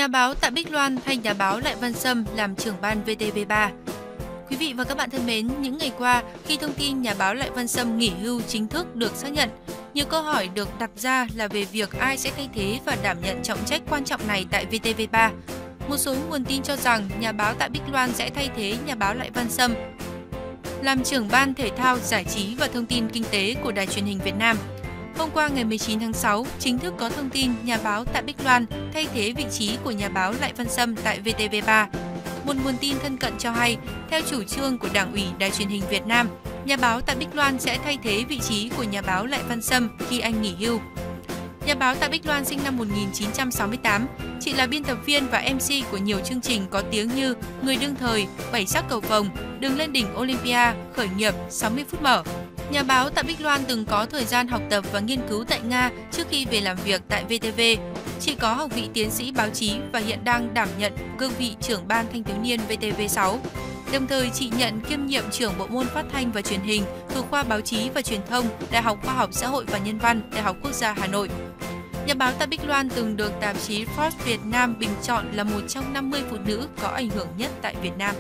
Nhà báo Tạ Bích Loan thay nhà báo Lại Văn Sâm làm trưởng ban VTV3. Quý vị và các bạn thân mến, những ngày qua, khi thông tin nhà báo Lại Văn Sâm nghỉ hưu chính thức được xác nhận, nhiều câu hỏi được đặt ra là về việc ai sẽ thay thế và đảm nhận trọng trách quan trọng này tại VTV3. Một số nguồn tin cho rằng nhà báo Tạ Bích Loan sẽ thay thế nhà báo Lại Văn Sâm làm trưởng ban thể thao, giải trí và thông tin kinh tế của Đài Truyền hình Việt Nam. Hôm qua ngày 19 tháng 6, chính thức có thông tin nhà báo Tạ Bích Loan thay thế vị trí của nhà báo Lại Văn Sâm tại VTV3. Một nguồn tin thân cận cho hay, theo chủ trương của Đảng ủy Đài Truyền hình Việt Nam, nhà báo Tạ Bích Loan sẽ thay thế vị trí của nhà báo Lại Văn Sâm khi anh nghỉ hưu. Nhà báo Tạ Bích Loan sinh năm 1968, chị là biên tập viên và MC của nhiều chương trình có tiếng như Người đương thời, Bảy sắc cầu vồng, Đường lên đỉnh Olympia, Khởi nghiệp, 60 phút mở. Nhà báo Tạ Bích Loan từng có thời gian học tập và nghiên cứu tại Nga trước khi về làm việc tại VTV. Chị có học vị tiến sĩ báo chí và hiện đang đảm nhận cương vị trưởng ban thanh thiếu niên VTV6. Đồng thời, chị nhận kiêm nhiệm trưởng bộ môn phát thanh và truyền hình thuộc khoa báo chí và truyền thông, Đại học Khoa học Xã hội và Nhân văn, Đại học Quốc gia Hà Nội. Nhà báo Tạ Bích Loan từng được tạp chí Forbes Việt Nam bình chọn là một trong 50 phụ nữ có ảnh hưởng nhất tại Việt Nam.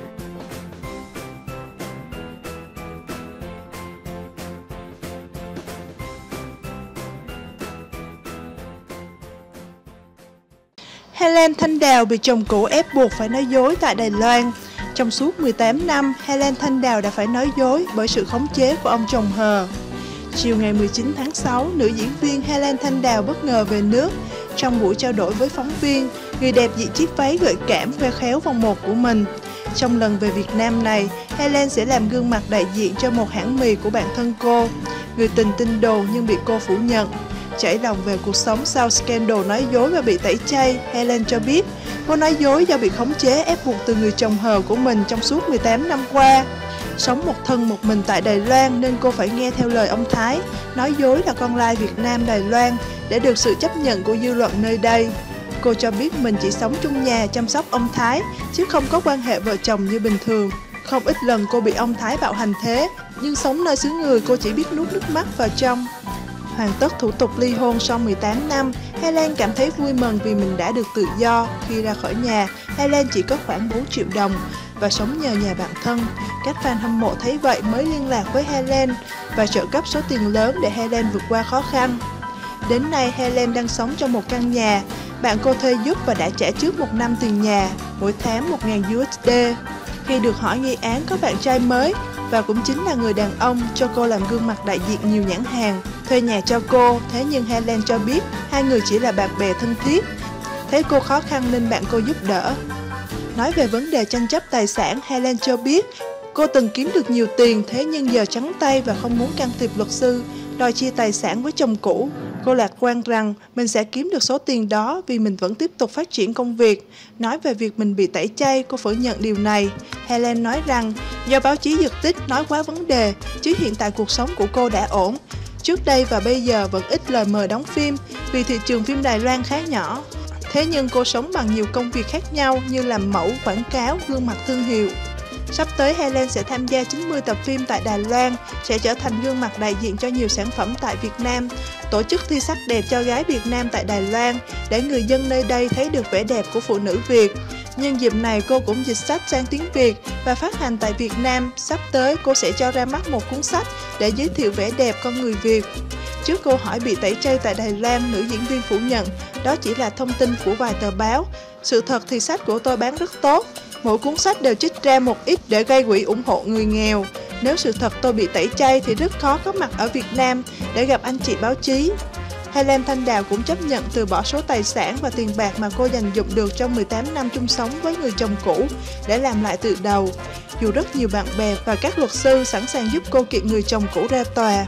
Helen Thanh Đào bị chồng cũ ép buộc phải nói dối tại Đài Loan. Trong suốt 18 năm, Helen Thanh Đào đã phải nói dối bởi sự khống chế của ông chồng hờ. Chiều ngày 19 tháng 6, nữ diễn viên Helen Thanh Đào bất ngờ về nước. Trong buổi trao đổi với phóng viên, người đẹp diện chiếc váy gợi cảm khoe khéo vòng một của mình. Trong lần về Việt Nam này, Helen sẽ làm gương mặt đại diện cho một hãng mì của bạn thân cô. Người tình tin đồn nhưng bị cô phủ nhận. Chảy lòng về cuộc sống sau scandal nói dối và bị tẩy chay, Helen cho biết cô nói dối do bị khống chế ép buộc từ người chồng hờ của mình trong suốt 18 năm qua. Sống một thân một mình tại Đài Loan nên cô phải nghe theo lời ông Thái, nói dối là con lai Việt Nam Đài Loan để được sự chấp nhận của dư luận nơi đây. Cô cho biết mình chỉ sống chung nhà chăm sóc ông Thái, chứ không có quan hệ vợ chồng như bình thường. Không ít lần cô bị ông Thái bạo hành thế, nhưng sống nơi xứ người cô chỉ biết nuốt nước mắt vào trong. Hoàn tất thủ tục ly hôn sau 18 năm, Helen cảm thấy vui mừng vì mình đã được tự do. Khi ra khỏi nhà, Helen chỉ có khoảng 4 triệu đồng và sống nhờ nhà bạn thân. Các fan hâm mộ thấy vậy mới liên lạc với Helen và trợ cấp số tiền lớn để Helen vượt qua khó khăn. Đến nay, Helen đang sống trong một căn nhà. Bạn cô thuê giúp và đã trả trước 1 năm tiền nhà, mỗi tháng 1.000 USD. Khi được hỏi nghi án có bạn trai mới, và cũng chính là người đàn ông cho cô làm gương mặt đại diện nhiều nhãn hàng, thuê nhà cho cô. Thế nhưng Helen cho biết hai người chỉ là bạn bè thân thiết. Thấy cô khó khăn nên bạn cô giúp đỡ. Nói về vấn đề tranh chấp tài sản, Helen cho biết cô từng kiếm được nhiều tiền, thế nhưng giờ trắng tay và không muốn can thiệp luật sư, đòi chia tài sản với chồng cũ. Cô lạc quan rằng mình sẽ kiếm được số tiền đó vì mình vẫn tiếp tục phát triển công việc. Nói về việc mình bị tẩy chay, cô phủ nhận điều này. Helen nói rằng do báo chí giật tít nói quá vấn đề, chứ hiện tại cuộc sống của cô đã ổn. Trước đây và bây giờ vẫn ít lời mời đóng phim vì thị trường phim Đài Loan khá nhỏ. Thế nhưng cô sống bằng nhiều công việc khác nhau như làm mẫu, quảng cáo, gương mặt thương hiệu. Sắp tới Helen sẽ tham gia 90 tập phim tại Đài Loan, sẽ trở thành gương mặt đại diện cho nhiều sản phẩm tại Việt Nam, tổ chức thi sắc đẹp cho gái Việt Nam tại Đài Loan để người dân nơi đây thấy được vẻ đẹp của phụ nữ Việt. Nhân dịp này cô cũng dịch sách sang tiếng Việt và phát hành tại Việt Nam. Sắp tới cô sẽ cho ra mắt một cuốn sách để giới thiệu vẻ đẹp con người Việt. Trước câu hỏi bị tẩy chay tại Đài Loan, nữ diễn viên phủ nhận đó chỉ là thông tin của vài tờ báo. Sự thật thì sách của tôi bán rất tốt. Mỗi cuốn sách đều trích ra một ít để gây quỹ ủng hộ người nghèo. Nếu sự thật tôi bị tẩy chay thì rất khó có mặt ở Việt Nam để gặp anh chị báo chí. Helen Thanh Đào cũng chấp nhận từ bỏ số tài sản và tiền bạc mà cô dành dụm được trong 18 năm chung sống với người chồng cũ để làm lại từ đầu. Dù rất nhiều bạn bè và các luật sư sẵn sàng giúp cô kiện người chồng cũ ra tòa.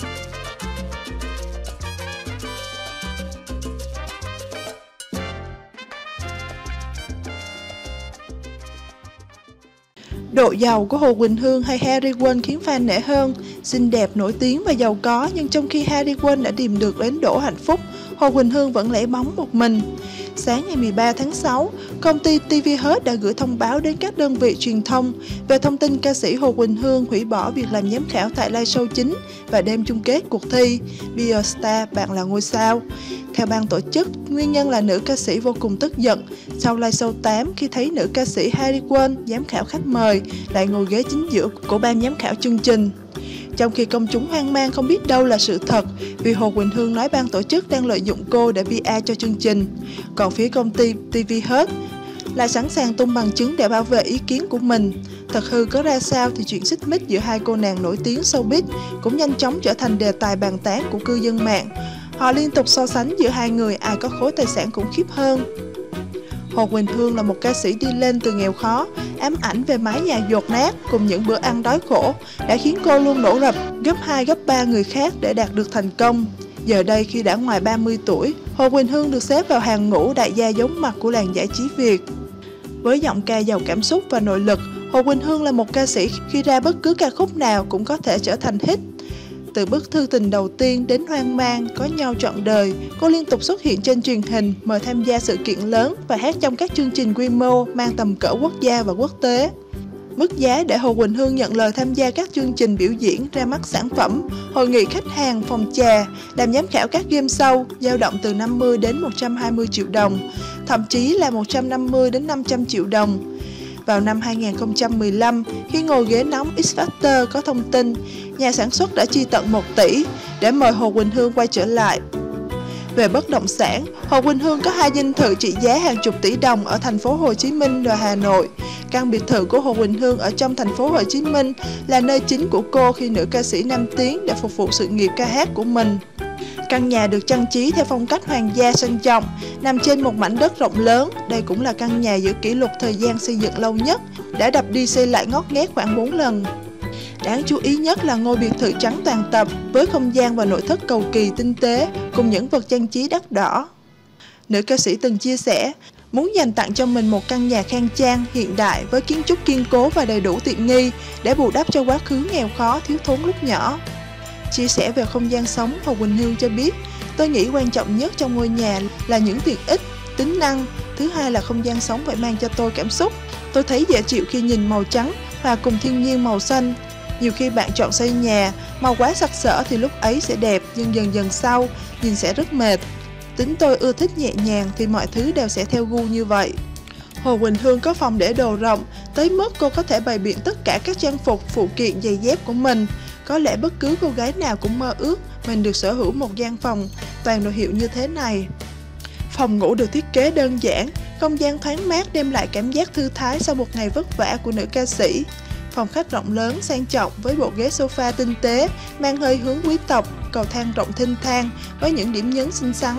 Độ giàu của Hồ Quỳnh Hương hay Harry Won khiến fan nể hơn. Xinh đẹp, nổi tiếng và giàu có, nhưng trong khi Harry Won đã tìm được đến đỗ hạnh phúc, Hồ Quỳnh Hương vẫn lẻ bóng một mình. Sáng ngày 13 tháng 6, công ty TV Hớt đã gửi thông báo đến các đơn vị truyền thông về thông tin ca sĩ Hồ Quỳnh Hương hủy bỏ việc làm giám khảo tại live show chính và đêm chung kết cuộc thi Be A Star, Bạn Là Ngôi Sao. Theo ban tổ chức, nguyên nhân là nữ ca sĩ vô cùng tức giận sau live show 8 khi thấy nữ ca sĩ Harry Won, giám khảo khách mời, lại ngồi ghế chính giữa của ban giám khảo chương trình. Trong khi công chúng hoang mang không biết đâu là sự thật vì Hồ Quỳnh Hương nói ban tổ chức đang lợi dụng cô để PR cho chương trình. Còn phía công ty TV Hớt lại sẵn sàng tung bằng chứng để bảo vệ ý kiến của mình. Thật hư có ra sao thì chuyện xích mích giữa hai cô nàng nổi tiếng showbiz cũng nhanh chóng trở thành đề tài bàn tán của cư dân mạng. Họ liên tục so sánh giữa hai người ai có khối tài sản khủng khiếp hơn. Hồ Quỳnh Hương là một ca sĩ đi lên từ nghèo khó, ám ảnh về mái nhà dột nát cùng những bữa ăn đói khổ đã khiến cô luôn nỗ lực gấp 2 gấp 3 người khác để đạt được thành công. Giờ đây khi đã ngoài 30 tuổi, Hồ Quỳnh Hương được xếp vào hàng ngũ đại gia giống mặt của làng giải trí Việt. Với giọng ca giàu cảm xúc và nội lực, Hồ Quỳnh Hương là một ca sĩ khi ra bất cứ ca khúc nào cũng có thể trở thành hit. Từ bức thư tình đầu tiên đến Hoang mang, Có nhau trọn đời, cô liên tục xuất hiện trên truyền hình, mời tham gia sự kiện lớn và hát trong các chương trình quy mô mang tầm cỡ quốc gia và quốc tế. Mức giá để Hồ Quỳnh Hương nhận lời tham gia các chương trình biểu diễn, ra mắt sản phẩm, hội nghị khách hàng, phòng trà, làm giám khảo các game show dao động từ 50 đến 120 triệu đồng, thậm chí là 150 đến 500 triệu đồng. Vào năm 2015, khi ngồi ghế nóng X Factor có thông tin, nhà sản xuất đã chi tận 1 tỷ để mời Hồ Quỳnh Hương quay trở lại. Về bất động sản, Hồ Quỳnh Hương có 2 dinh thự trị giá hàng chục tỷ đồng ở thành phố Hồ Chí Minh và Hà Nội. Căn biệt thự của Hồ Quỳnh Hương ở trong thành phố Hồ Chí Minh là nơi chính của cô khi nữ ca sĩ nam tiếng để phục vụ sự nghiệp ca hát của mình. Căn nhà được trang trí theo phong cách hoàng gia sang trọng, nằm trên một mảnh đất rộng lớn. Đây cũng là căn nhà giữ kỷ lục thời gian xây dựng lâu nhất, đã đập đi xây lại ngót nghét khoảng 4 lần. Đáng chú ý nhất là ngôi biệt thự trắng toàn tập với không gian và nội thất cầu kỳ tinh tế cùng những vật trang trí đắt đỏ. Nữ ca sĩ từng chia sẻ muốn dành tặng cho mình một căn nhà khang trang, hiện đại với kiến trúc kiên cố và đầy đủ tiện nghi để bù đắp cho quá khứ nghèo khó, thiếu thốn lúc nhỏ. Chia sẻ về không gian sống, Hồ Quỳnh Hương cho biết, tôi nghĩ quan trọng nhất trong ngôi nhà là những tiện ích, tính năng. Thứ hai là không gian sống phải mang cho tôi cảm xúc. Tôi thấy dễ chịu khi nhìn màu trắng và cùng thiên nhiên màu xanh. Nhiều khi bạn chọn xây nhà, màu quá sặc sỡ thì lúc ấy sẽ đẹp, nhưng dần dần sau, nhìn sẽ rất mệt. Tính tôi ưa thích nhẹ nhàng thì mọi thứ đều sẽ theo gu như vậy. Hồ Quỳnh Hương có phòng để đồ rộng, tới mức cô có thể bày biện tất cả các trang phục, phụ kiện, giày dép của mình. Có lẽ bất cứ cô gái nào cũng mơ ước mình được sở hữu một gian phòng toàn đồ hiệu như thế này. Phòng ngủ được thiết kế đơn giản, không gian thoáng mát đem lại cảm giác thư thái sau một ngày vất vả của nữ ca sĩ. Phòng khách rộng lớn, sang trọng với bộ ghế sofa tinh tế, mang hơi hướng quý tộc, cầu thang rộng thênh thang với những điểm nhấn xinh xắn.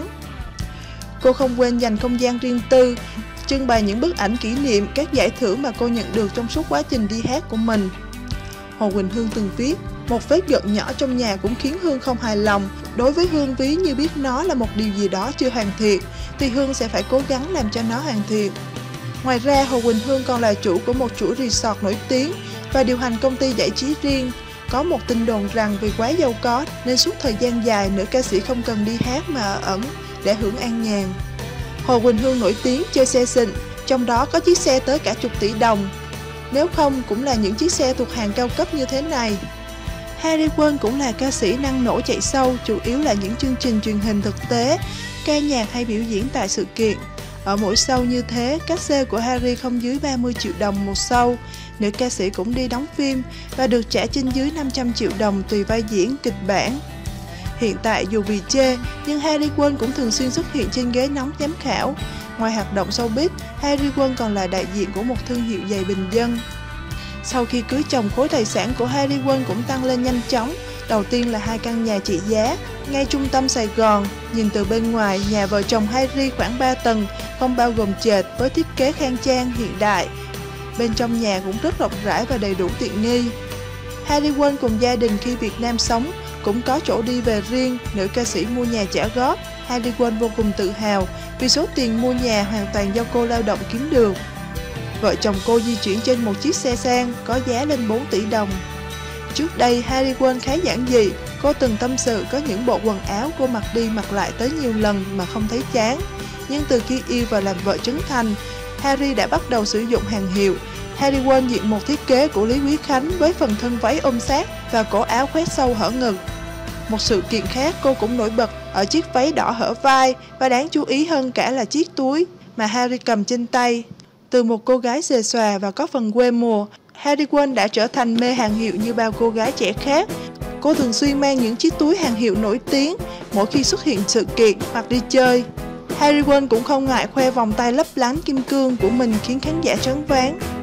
Cô không quên dành không gian riêng tư, trưng bày những bức ảnh kỷ niệm, các giải thưởng mà cô nhận được trong suốt quá trình đi hát của mình. Hồ Quỳnh Hương từng viết, một vết gợn nhỏ trong nhà cũng khiến Hương không hài lòng. Đối với Hương, ví như biết nó là một điều gì đó chưa hoàn thiện, thì Hương sẽ phải cố gắng làm cho nó hoàn thiện. Ngoài ra, Hồ Quỳnh Hương còn là chủ của một chuỗi resort nổi tiếng và điều hành công ty giải trí riêng. Có một tin đồn rằng vì quá giàu có nên suốt thời gian dài nữ ca sĩ không cần đi hát mà ở ẩn để hưởng an nhàn. Hồ Quỳnh Hương nổi tiếng chơi xe xịn, trong đó có chiếc xe tới cả chục tỷ đồng. Nếu không cũng là những chiếc xe thuộc hàng cao cấp như thế này. Harry Won cũng là ca sĩ năng nổ chạy show, chủ yếu là những chương trình truyền hình thực tế, ca nhạc hay biểu diễn tại sự kiện. Ở mỗi show như thế, cát xê của Harry không dưới 30 triệu đồng một show. Nữ ca sĩ cũng đi đóng phim và được trả trên dưới 500 triệu đồng tùy vai diễn, kịch bản. Hiện tại dù bị chê, nhưng Harry Won cũng thường xuyên xuất hiện trên ghế nóng giám khảo. Ngoài hoạt động showbiz, Harry Won còn là đại diện của một thương hiệu giày bình dân. Sau khi cưới chồng, khối tài sản của Harry Won cũng tăng lên nhanh chóng. Đầu tiên là 2 căn nhà trị giá ngay trung tâm Sài Gòn. Nhìn từ bên ngoài, nhà vợ chồng Harry khoảng 3 tầng, không bao gồm trệt, với thiết kế khang trang, hiện đại. Bên trong nhà cũng rất rộng rãi và đầy đủ tiện nghi. Harry Won cùng gia đình khi Việt Nam sống cũng có chỗ đi về riêng. Nữ ca sĩ mua nhà trả góp. Harry Won vô cùng tự hào vì số tiền mua nhà hoàn toàn do cô lao động kiếm được. Vợ chồng cô di chuyển trên một chiếc xe sang có giá lên 4 tỷ đồng. Trước đây, Harry Won khá giản dị. Cô từng tâm sự có những bộ quần áo cô mặc đi mặc lại tới nhiều lần mà không thấy chán. Nhưng từ khi yêu và làm vợ Trấn Thành, Harry đã bắt đầu sử dụng hàng hiệu. Harry Won diện một thiết kế của Lý Quý Khánh với phần thân váy ôm sát và cổ áo khoét sâu hở ngực. Một sự kiện khác cô cũng nổi bật ở chiếc váy đỏ hở vai và đáng chú ý hơn cả là chiếc túi mà Harry cầm trên tay. Từ một cô gái xề xòa và có phần quê mùa, Harry Quinn đã trở thành mê hàng hiệu như bao cô gái trẻ khác. Cô thường xuyên mang những chiếc túi hàng hiệu nổi tiếng mỗi khi xuất hiện sự kiện hoặc đi chơi. Harry Quinn cũng không ngại khoe vòng tay lấp lánh kim cương của mình khiến khán giả choáng váng.